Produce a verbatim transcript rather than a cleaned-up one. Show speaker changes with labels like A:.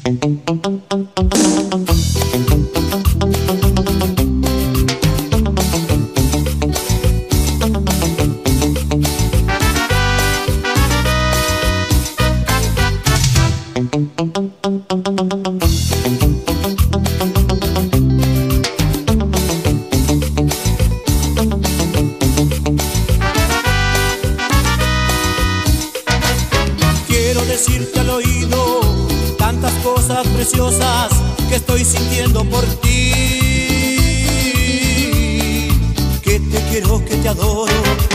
A: Quiero decirte al oído tantas cosas preciosas que estoy sintiendo por ti. Que te quiero, que te adoro,